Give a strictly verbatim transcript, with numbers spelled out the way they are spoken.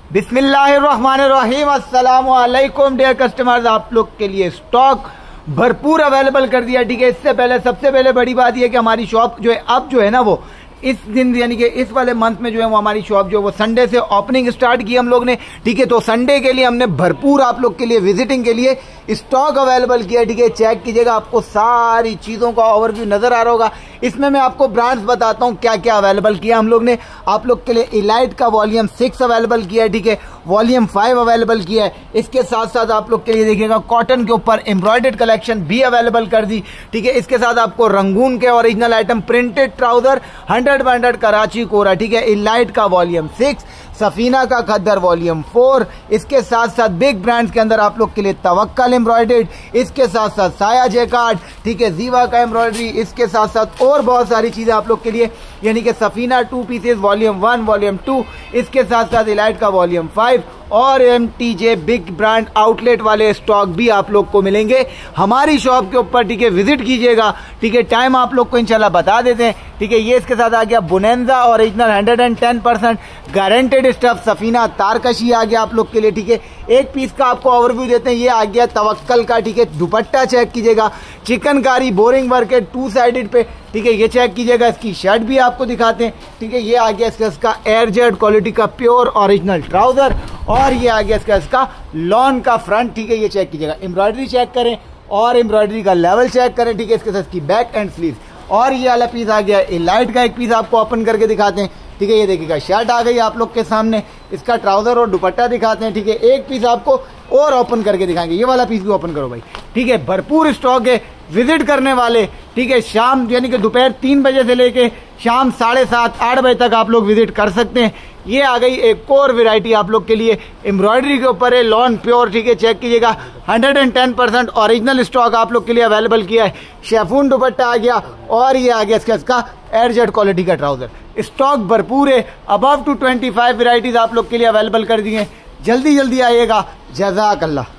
बिस्मिल्लाहिर्रहमानिर्रहीम। अस्सलामु अलैकुम डियर कस्टमर्स, आप लोग के लिए स्टॉक भरपूर अवेलेबल कर दिया। ठीक है, इससे पहले सबसे पहले बड़ी बात यह है कि हमारी शॉप जो है अब जो है ना वो इस दिन यानी कि इस वाले मंथ में जो है वो हमारी शॉप जो है वो संडे से ओपनिंग स्टार्ट की हम लोग ने। ठीक है, तो संडे के लिए हमने भरपूर आप लोग के लिए विजिटिंग के लिए स्टॉक अवेलेबल किया। ठीक है, चेक कीजिएगा, आपको सारी चीज़ों का ओवरव्यू नजर आ रहा होगा। इसमें मैं आपको ब्रांड्स बताता हूँ क्या क्या अवेलेबल किया हम लोग ने। आप लोग के लिए इलाइट का वॉल्यूम सिक्स अवेलेबल किया है। ठीक है, वॉल्यूम फाइव अवेलेबल किया है। इसके साथ साथ आप लोग के लिए देखिएगा कॉटन के ऊपर एम्ब्रॉयडर्ड कलेक्शन भी अवेलेबल कर दी। ठीक है, इसके साथ आपको रंगून के original item printed trouser hundred by hundred Karachi कोरा। ठीक है, इलाइट का वॉल्यूम सिक्स, सफीना का खद्दर वॉल्यूम फोर। इसके साथ साथ बिग ब्रांड्स के अंदर आप लोग के लिए तवक्कल एम्ब्रॉयडर्ड, इसके साथ साथ साया जेकार्ड, ठीक है, जीवा का एम्ब्रॉयडरी, इसके साथ साथ और बहुत सारी चीजें आप लोग के लिए यानी कि Safina two pieces volume one volume two, इसके साथ साथ इलाइट का वॉल्यूम फाइव और M T J big brand outlet वाले स्टॉक भी आप लोग को मिलेंगे हमारी शॉप के ऊपर। ठीक है, विजिट कीजिएगा। ठीक है, टाइम आप लोग को इंशाल्लाह बता देते हैं। ठीक है, ये इसके साथ आ गया Bonanza original hundred and ten percent guaranteed stuff Safina तारकशी आ गया आप लोग के लिए। ठीक है, एक पीस का आपको ओवरव्यू देते हैं। ये आ गया तवक्कल का। ठीक है, दुपट्टा चेक कीजिएगा, चिकनकारी बोरिंग वर्क है टू साइडेड पे। ठीक है, ये चेक कीजिएगा, इसकी शर्ट भी आपको दिखाते हैं। ठीक है, ये आ गया इसका इसका एयर जेट क्वालिटी का प्योर ओरिजिनल ट्राउजर और ये आ गया इसका इसका लॉन का फ्रंट। ठीक है, ये चेक कीजिएगा, एम्ब्रॉयडरी चेक करें और एम्ब्रॉयडरी का लेवल चेक करें। ठीक है, इसके साथ इसकी बैक एंड स्लीव और ये वाला पीस आ गया इलाइट का। एक पीस आपको ओपन करके दिखाते हैं। ठीक है, ये देखिएगा शर्ट आ गई आप लोग के सामने, इसका ट्राउजर और दुपट्टा दिखाते हैं। ठीक है, एक पीस आपको और ओपन करके दिखाएंगे, ये वाला पीस भी ओपन करो भाई। ठीक है, भरपूर स्टॉक है, विजिट करने वाले। ठीक है, शाम यानी कि दोपहर तीन बजे से लेके शाम साढ़े सात आठ बजे तक आप लोग विजिट कर सकते हैं। ये आ गई एक और वैरायटी आप लोग के लिए, एम्ब्रॉयडरी के ऊपर है, लॉन प्योर। ठीक है, चेक कीजिएगा, hundred and ten percent original stock आप लोग के लिए अवेलेबल किया है। शेफून दुपट्टा आ गया और ये आ गया इसका इसका एयर जेट क्वालिटी का ट्राउजर। स्टॉक भरपूर है, above two twenty five varieties आप लोग के लिए अवेलेबल कर दी हैं। जल्दी जल्दी आइएगा। जज़ाकल्लाह।